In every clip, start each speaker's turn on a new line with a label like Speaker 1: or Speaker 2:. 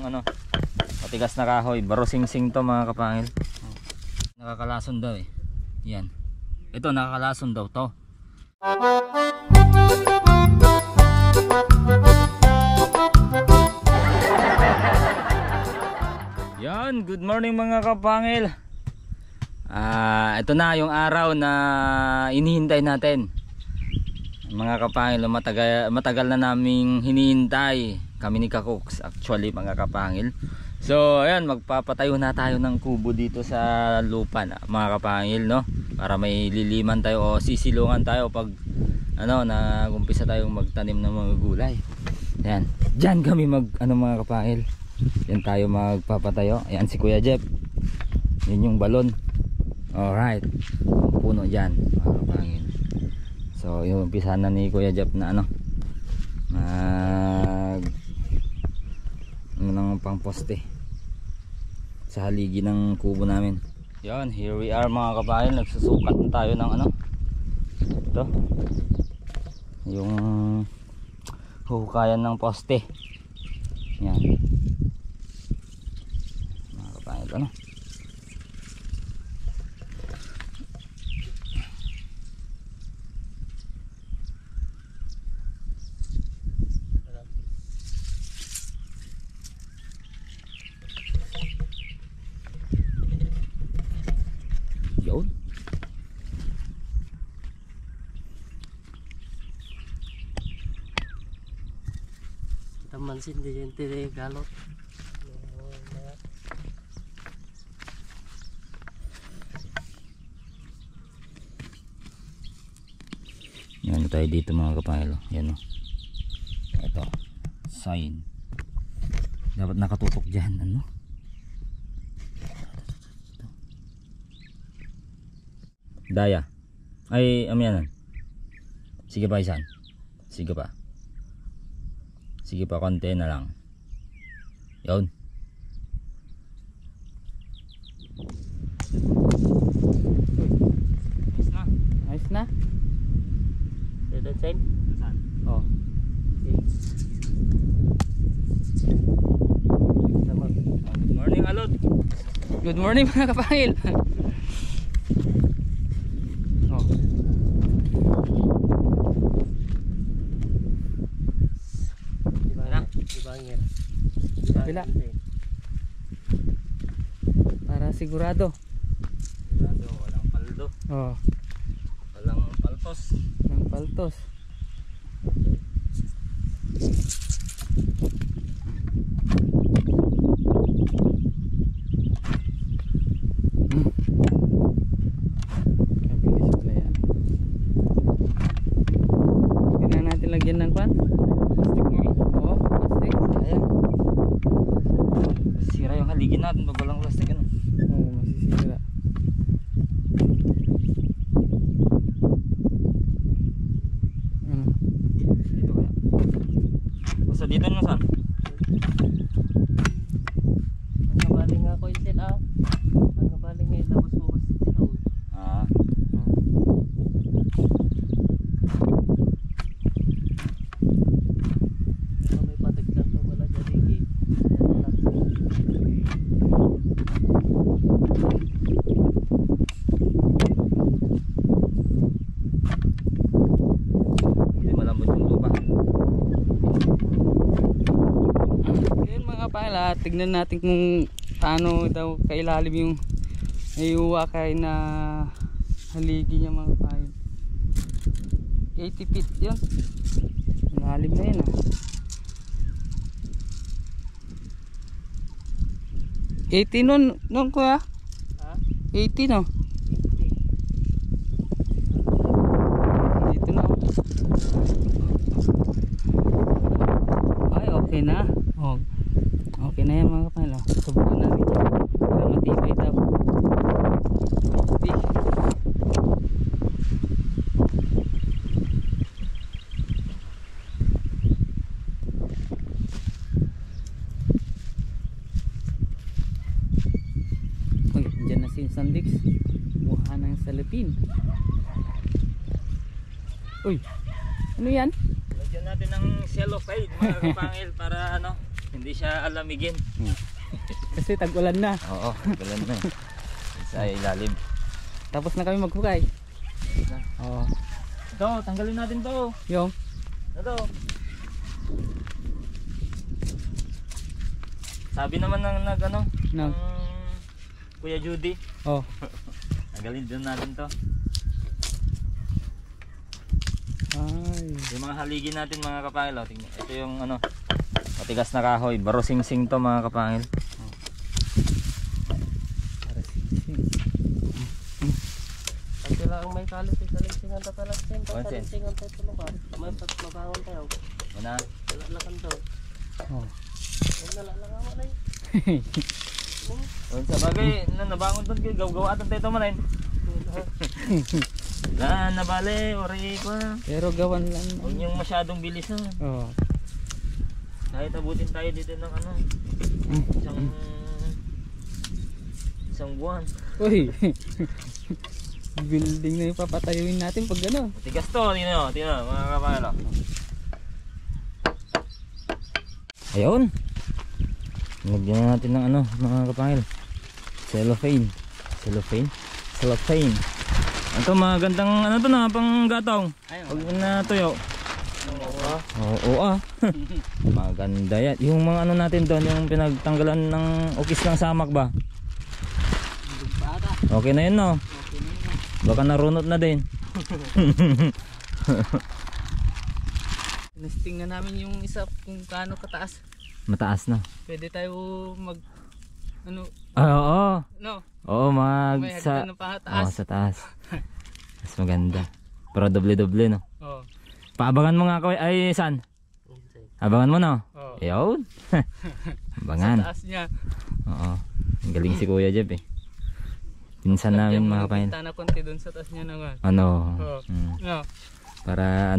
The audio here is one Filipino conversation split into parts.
Speaker 1: ano, matigas na kahoy. Baro sing-sing to mga kapangil. Nakakalason daw eh. Yan. Ito nakakalason daw to. Yan, good morning mga kapangil. Ito na yung araw na inihintay natin. Mga kapangil, matagal na naming hinihintay. Kami ni Kakoks actually mga kapangil. So ayan, magpapatayo na tayo ng kubo dito sa lupa na, mga kapangil, no? Para may liliman tayo o sisilungan tayo pag ano, nagumpisa tayong magtanim ng mga gulay. Ayan, dyan kami mga kapangil. Yan tayo magpapatayo. Ayan si Kuya Jeff. Yan yung balon. Alright, puno dyan mga kapangil. So yung umpisa na ni Kuya Jeff na ano, ng pangposte sa haligi ng kubo namin. Yan, here we are mga kapangil. Nagsusukat na tayo ng ano, ito yung huhukayan ng poste. Yan mga kapangil, ano, yun.
Speaker 2: Tamansin din yung galot.
Speaker 1: Yan tayo dito mga kapangil. Yan o. Ito. Sign. Dapat nakatutok dyan. Ano? Daya. Ay, amyanan. Sige pa isan. Sige pa. Sige pa, konti na lang. Yun. Nice na.
Speaker 2: Nice na. That side?
Speaker 1: Saan?
Speaker 2: Oh. Okay.
Speaker 1: Good morning, Alot.
Speaker 2: Good morning mga kapangil. Oh. Ibangir. Bila. Para sigurado.
Speaker 1: Sigurado, walang paldo.
Speaker 2: Oh.
Speaker 1: Walang paltos.
Speaker 2: Walang paltos. Lagyan ng pan? Plastic mo eh. Oo, plastic. Ayan.
Speaker 1: Sira yung haligi natin pag walang plastic, ano?
Speaker 2: Oo, masisira.
Speaker 1: Dito kaya. Basta dito nyo saan?
Speaker 2: Ang kabaling nga ko isil ah. Ang kabaling nga itabos mo kasi ito.
Speaker 1: Ah.
Speaker 2: Tignan natin kung paano daw kailalim yung naiuwakay na haligi niya mga kapangil. 80 feet yun. Malalim na yun ah. 80 nun kuya? Ha? 80 no? Dito na. Ay okay na. Oh. Okay na yan mga kapangil. Subukan namin dyan para matibay daw. Uy, dyan na si Sandix. Buha ng salipin. Uy, ano yan?
Speaker 1: Lagyan natin ng cellophane mga kapangil para ano, Hindi siya alamigin.
Speaker 2: Kasi tag-ulan na.
Speaker 1: Oo, galan na eh. Sa ilalim.
Speaker 2: Tapos na kami maghukay. Oo.
Speaker 1: Ito, tanggalin natin to.
Speaker 2: Yung.
Speaker 1: Ito. Sabi naman ng ng Kuya Judy.
Speaker 2: Oh.
Speaker 1: Tanggalin din natin to.
Speaker 2: Ay.
Speaker 1: Yung mga haligi natin mga kapangil, oh, tingnan. Ito yung matigas na kahoy, baro sing-sing to mga kapangil.
Speaker 3: Ito lang may kalit, kalinsingan ta talasin,
Speaker 1: Konsen.
Speaker 3: kalinsingan ta tulukan. May pagmabangon tayo.
Speaker 1: Muna.
Speaker 3: Wala lang kanto.
Speaker 2: Oh.
Speaker 3: Wala lang ako na.
Speaker 1: Sa bagay, nabangon doon kayo, gaw-gawatan tayo manin. Nabali, ori ko na.
Speaker 2: Pero gawan lang.
Speaker 1: Huwag niyong masyadong bilisan.
Speaker 2: Oh.
Speaker 1: Kahit abutin tayo dito ng isang buwan.
Speaker 2: Uy. Building na yung papatayuin natin pag gano'n.
Speaker 1: Tigas to, tingnan mga kapangil. Ayun. Lagyan na natin ng mga kapangil. Cellophane. Ito magandang to na pang gatong. Huwag na tuyo. Oo. Maganda yan. Yung mga natin doon, yung pinagtanggalan ng ukis ng samak ba? Okay na yun no? Baka narunot na din.
Speaker 2: Nesting na namin yung isa kung kaano kataas.
Speaker 1: Mataas na.
Speaker 2: Pwede tayo mag
Speaker 1: Oo.
Speaker 2: no?
Speaker 1: Oo,
Speaker 2: May hagdan ng pataas.
Speaker 1: sa taas. Mas maganda. Pero doble-doble no.
Speaker 2: Oo.
Speaker 1: Paabangan mo nga ko ay san? Abangan mo no?
Speaker 2: Oo.
Speaker 1: Ayun.
Speaker 2: Sa
Speaker 1: Abangan.
Speaker 2: taas niya.
Speaker 1: Oo. Ang galing si Kuya Jeb eh. Pinsan namin mga kapangil.
Speaker 2: Kita na konti doon sa taas niya naman. Oo.
Speaker 1: Mm.
Speaker 2: No.
Speaker 1: Para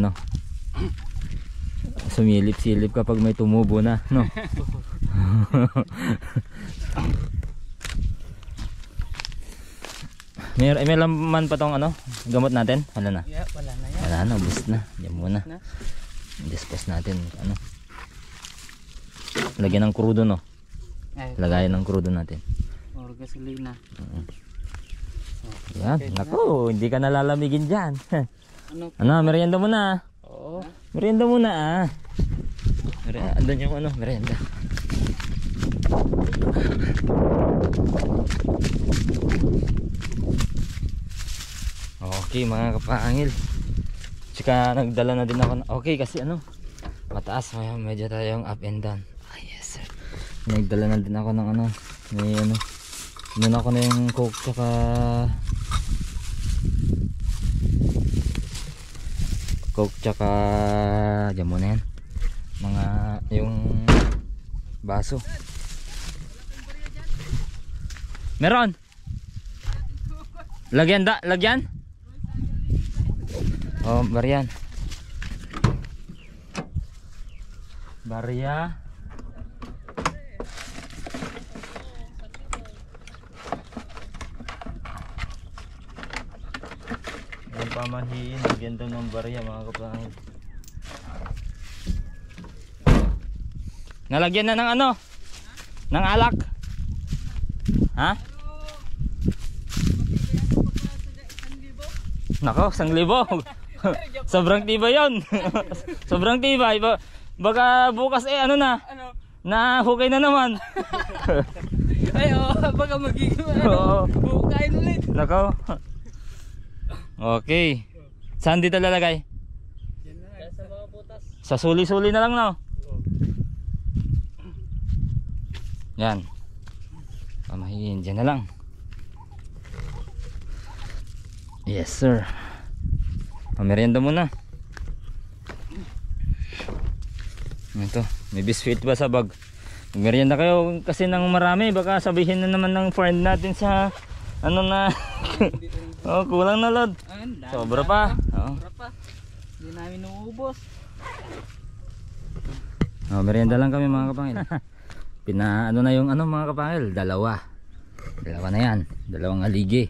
Speaker 1: sumilip-silip kapag may tumubo na, no? may laman pa tong gamot natin? Wala na.
Speaker 2: Yeah, wala na yan.
Speaker 1: Wala na, ubos na. Diyan muna.
Speaker 2: Na?
Speaker 1: Dispose natin lagyan ng krudo no. Lagayan ng krudo natin.
Speaker 2: Or gasolina.
Speaker 1: Yan, naku, hindi ka nalalamigin dyan.
Speaker 2: Ano?
Speaker 1: Merienda muna.
Speaker 2: Oo.
Speaker 1: Merienda muna andun yung merienda. Okay mga kapangil. Tsaka nagdala na din ako okay kasi mataas, medyo tayong up and down. Yes sir. Nagdala na din ako ng may Inon ako na yung coke tsaka diyan muna yan. Mga yung baso. Meron? Lagyan? Oh, baryan. Barya. Yung pamahiin, lagyan daw ng barya mga kapangil. Nalagyan na ng ng alak. Ha? Nako, 1,000. Sobrang tibay yun. Sobrang tibay. Baka bukas hukay na naman.
Speaker 2: Ay, baka magiging bukain ulit.
Speaker 1: Nako. Okay. Saan dito lalagay?
Speaker 3: Sa mga butas.
Speaker 1: Sa suli-suli na lang no. Yan. Pamahiin dyan na lang. Yes sir. Merienda muna. Ito, may biscuit ba sa bag? Merienda kayo kasi nang marami, baka sabihin na naman ng friend natin sa kulang na load. Sobra pa.
Speaker 2: Sobra pa. Hindi namin nauubos.
Speaker 1: Merienda lang kami mga kapangil. Na yung mga kapangil, dalawa na yan, dalawang aligi.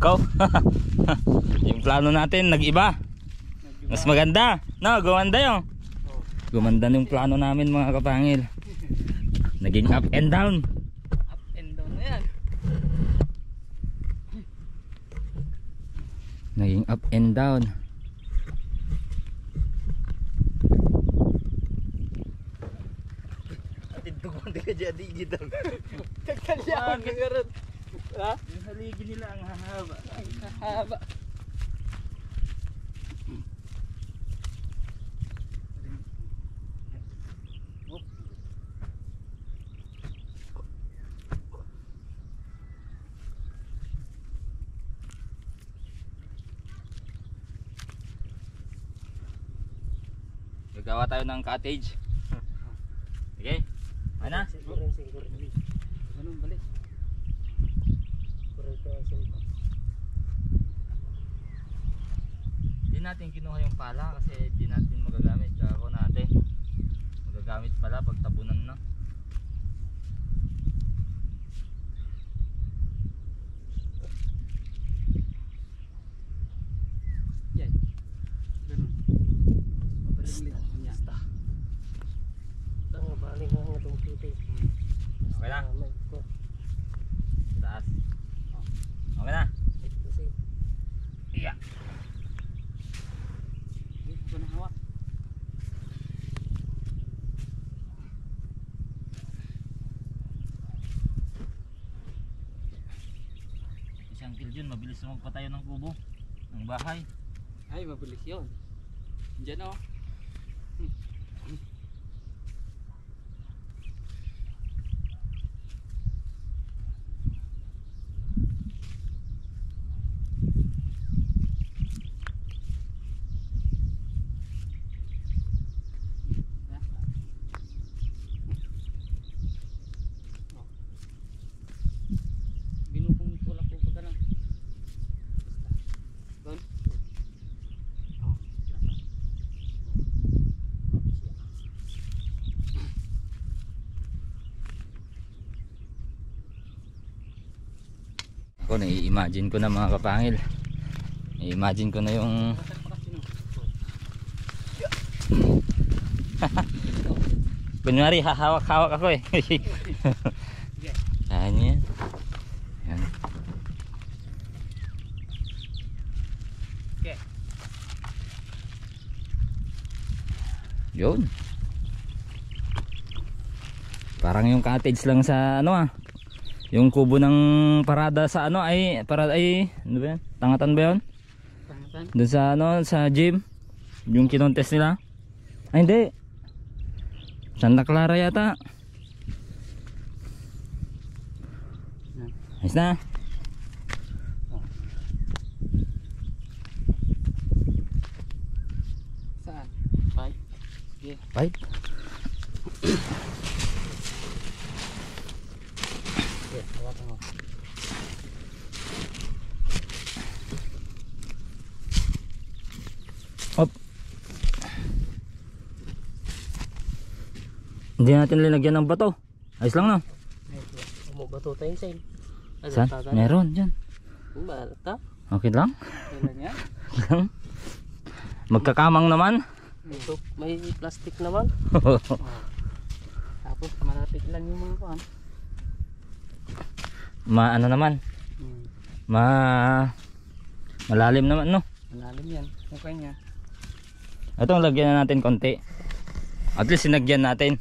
Speaker 1: nakaw. Yung plano natin nag-iba. Mas maganda. No, gumanda yung. Gumanda yung plano namin mga kapangil. Naging up and down.
Speaker 2: Up and down na yan.
Speaker 1: Naging up and down.
Speaker 3: Tindog mo ka jadi gitu.
Speaker 2: Tagtalya ang gagarat. Ha?
Speaker 1: Yung haligi nila ang hahaba.
Speaker 2: Haba.
Speaker 1: Gagawa tayo ng cottage. Okay? Ano?
Speaker 3: Kurang.
Speaker 2: Ganun, balik.
Speaker 1: Hindi natin kinuha yung pala kasi hindi natin magagamit. Kako natin. Magagamit pala pag tabunan na.
Speaker 2: Yan. Ganun. Mapaliglit. Yan.
Speaker 3: Tang balik nga nga tong kita.
Speaker 1: Okay na? Taas. Okay na?
Speaker 3: Kasi
Speaker 1: Iya.
Speaker 2: Ito na hawak.
Speaker 1: Isang kill dyan, mabilis na magpatayo ng kubo. Ng bahay.
Speaker 2: Ay, mabilis yun. Diyan o. Binukong tulak ko pagka lang. Doon. Oh.
Speaker 1: Ako nai-imagine ko na mga kapangil. I-imagine ko na yung kunyari hahawak-hawak ako eh. Ayan yan. Yan.
Speaker 2: Okay.
Speaker 1: Yun. Parang yung cottage lang sa ano ah. Yung kubo ng parada sa ano ay parada ay ano ba yan? Tangatan ba yun?
Speaker 2: Tangatan.
Speaker 1: Doon sa ano sa gym. Yung kinontes nila. Ay hindi. Santa Clara yata. Ayos na.
Speaker 2: Saan? Five. Sige.
Speaker 1: Right.
Speaker 3: hawakan mo.
Speaker 1: Hop. Hindi natin linagyan ng bato. Ayos lang no.
Speaker 3: Mo ba to tayo sin?
Speaker 1: Saan? Meron dyan.
Speaker 3: Balta.
Speaker 1: Okay lang.
Speaker 2: Kailan yan?
Speaker 1: Magkakamang naman.
Speaker 3: Ito may plastic naman.
Speaker 2: Tapos malapit lang yung mga kuhan.
Speaker 1: Ano naman. Malalim naman no.
Speaker 2: Malalim yan. Okay niya.
Speaker 1: Ito lagyan na natin konti. At least sinagyan natin.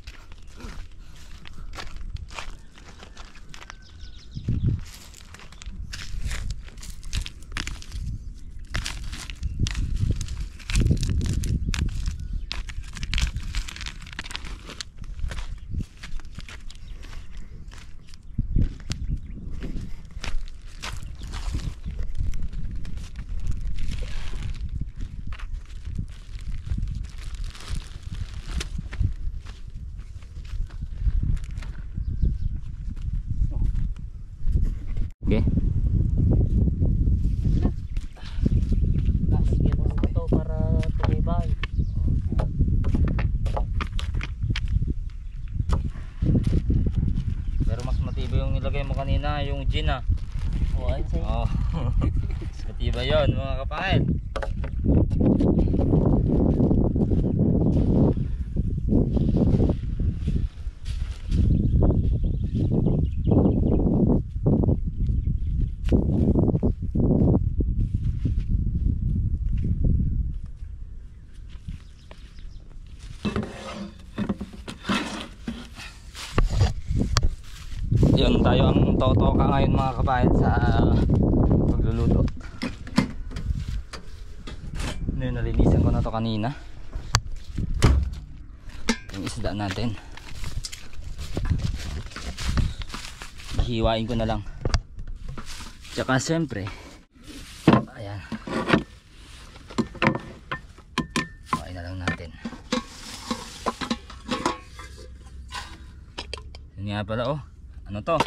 Speaker 1: Okay.
Speaker 3: Lagyan mo ba to para tumibay?
Speaker 1: Pero mas matibay yung nilagay mo kanina, yung gin ah.
Speaker 3: Oh, ayun sa'yo.
Speaker 1: Oh. Matiba yun mga kapangil. Yun, tayo ang totoka ngayon mga kapahit sa pagluluto. Nalinisan ko na to kanina yung isda natin. Hihiwain ko na lang. Tsaka siyempre ayan, hiwain na lang natin. Yun nga pala, oh, ano to,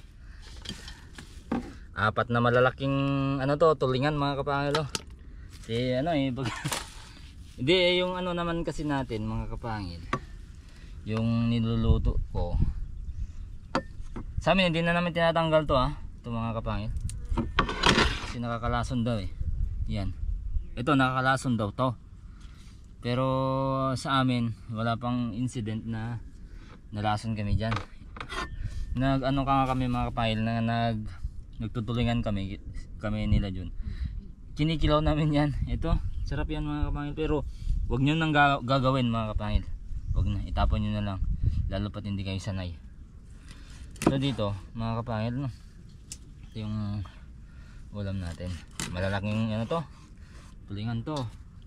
Speaker 1: 4 na malalaking ano to, tulingan mga kapangil. Ano hindi yung ano naman kasi natin mga kapangil, yung niluluto ko sa amin hindi na namin tinatanggal to ito mga kapangil, kasi nakakalason daw yan, ito nakakalason daw to, pero sa amin wala pang incident na nalason kami dyan. Nag-ano kami mga kapangil na nagtutulingan kami nila dyan. Kinikilaw namin yan. Ito, sarap yan mga kapangil, pero wag nyo nang gagawin mga kapangil. Wag na, itapon nyo na lang. Lalo pat hindi kayo sanay. So dito mga kapangil, no, ito yung ulam natin. Malalaking ano to, tulingan to.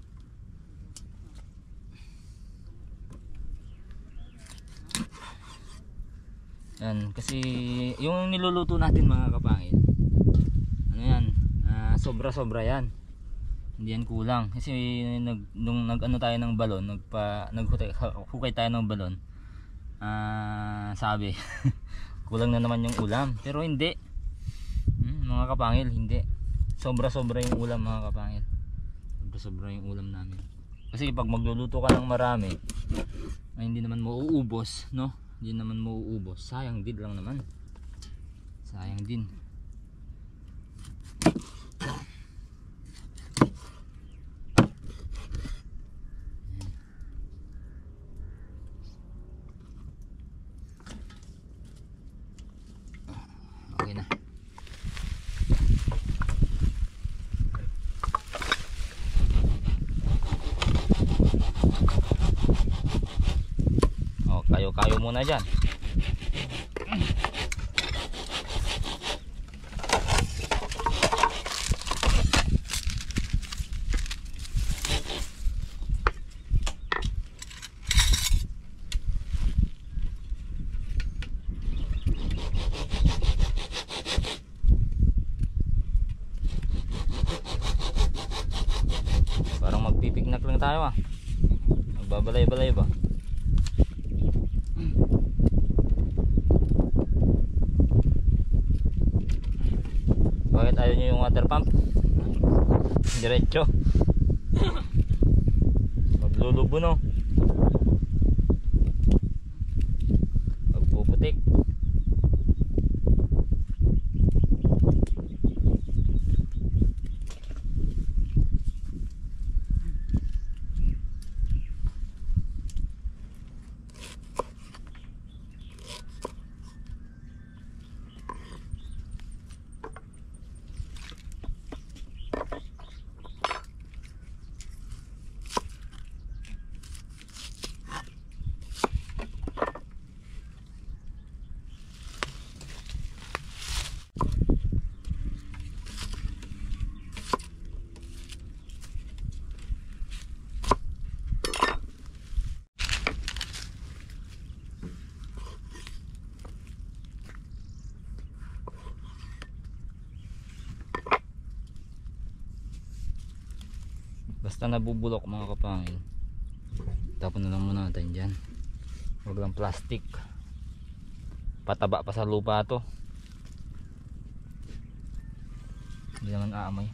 Speaker 1: Yan, kasi yung niluluto natin mga kapangil, ano yan, sobra-sobra yan. Hindi yan kulang. Kasi nung nag-ano tayo ng balon, naghukay tayo ng balon, sabi kulang na naman yung ulam. Pero hindi, mga kapangil, hindi. Sobra-sobra yung ulam mga kapangil. Sobra-sobra yung ulam namin. Kasi pag magluluto ka ng marami, ay hindi naman mauubos, no? Hindi naman mauubos. Sayang din lang naman. Sayang din. Okay na. Oh, kayo muna dyan. Parang magpipiknak lang tayo magbabalay-balay ba? Bakit ayaw nyo yung water pump? Diretso maglulubo, no? Magpuputik. Basta nabubulok mga kapangil, tapon na lang muna natin dyan. Huwag lang plastic, pataba pa sa lupa to, hindi naman aamoy.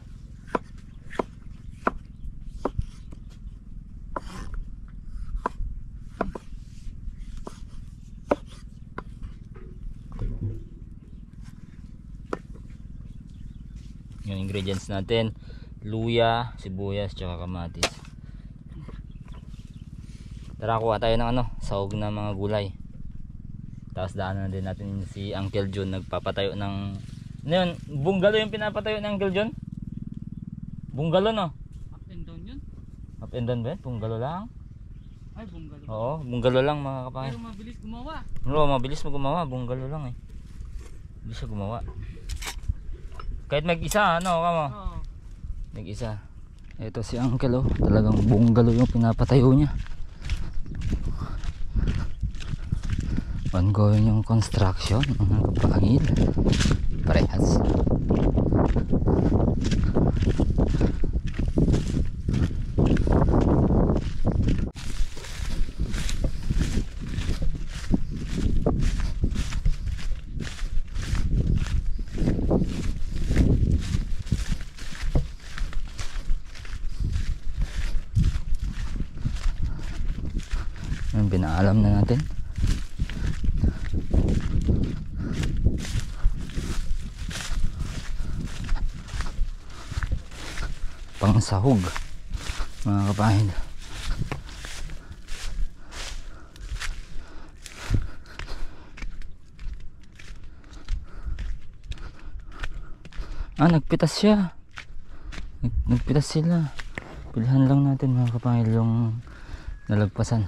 Speaker 1: ingredients natin. Luya, sibuyas, tsaka kamatis. Tara, kuha tayo ng sahog na mga gulay. Tapos daanan din natin si Uncle John nagpapatayo ng yun, bungalo yung pinapatayo ng Uncle John. Bungalo no?
Speaker 2: Up and down yun?
Speaker 1: Up and down ba yun? Bungalo lang?
Speaker 2: Ay, bungalo.
Speaker 1: Oo, bungalo lang mga kapangil.
Speaker 2: Pero mabilis gumawa.
Speaker 1: Oo, mabilis mo gumawa. Bungalo lang eh. Hindi siya gumawa. Kahit mag-isa, ano kamo?
Speaker 2: Oo.
Speaker 1: Mag-isa. Ito si Uncle oh. Talagang bungalo yung pinapatayo niya. Ongoing yung construction mga kapangil. Parehas. Yung pinaalam na natin. Pang sahog mga kapahid. Nagpitas siya. Nagpitas sila. Pilihan lang natin mga kapahid yung nalagpasan.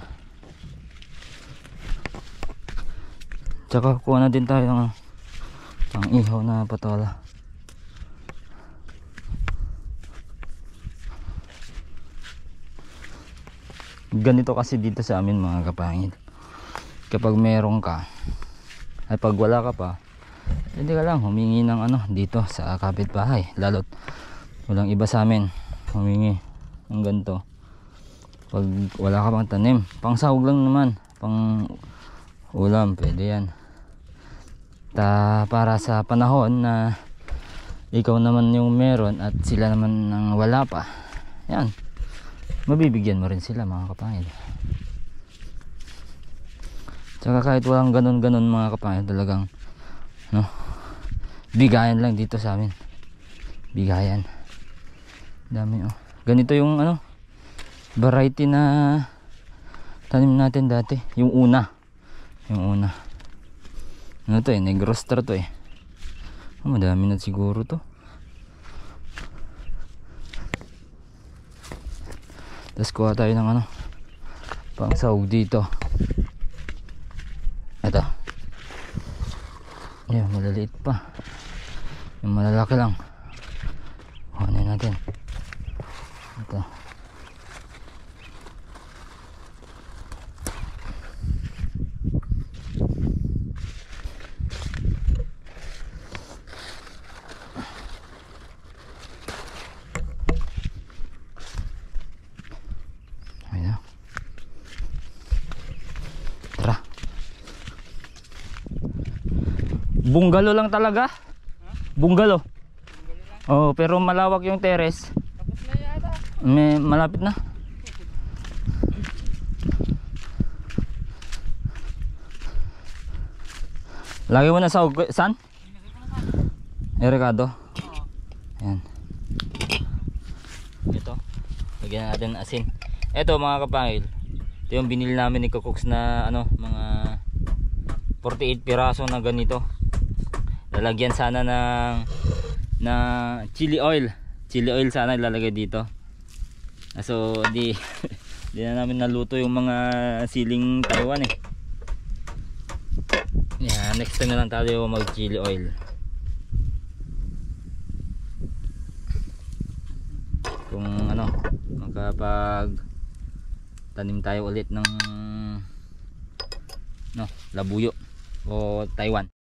Speaker 1: Tsaka kuha na din tayo ng pang ihaw na patola. Ganito kasi dito sa amin mga kapangil. Kapag meron ka ay pag wala ka pa, hindi ka lang humingi ng dito sa kapitbahay. Lalo't walang iba sa amin humingi ng ganito. Pag wala ka pang tanim, pang sahog lang naman, pang ulam, pwede yan. Para sa panahon na ikaw naman yung meron at sila naman nang wala pa, yan, mabibigyan mo rin sila mga kapangil. Tsaka kahit walang ganun mga kapangil, talagang bigayan lang dito sa amin. Bigayan. Dami oh. Ganito yung variety na tanim natin dati. Yung una. To Negroster to eh. Madami na siguro to. Tapos kuha tayo ng pang sahog dito. Ito. Yan, malaliit pa. Yung malalaki lang. Kuhanin natin. Ito. Ayan. Tara. Bungalo lang talaga. Bungalo. Oh, pero malawak yung terrace.
Speaker 2: Tapos na yata.
Speaker 1: Malapit na. Lagi mo na sa saan? Ricardo. Ayan. Ito. Lagyan natin ng asin. Ito mga kapangil. Ito yung binili namin ni Cooks na mga 48 piraso na ganito. Lalagyan sana na chili oil. Chili oil sana ilalagay dito. So di na namin naluto yung mga siling Taiwan eh. Yeah, next time na lang tayo mag chili oil. Kung makapag tanim tayo ulit ng labuyo o Taiwan.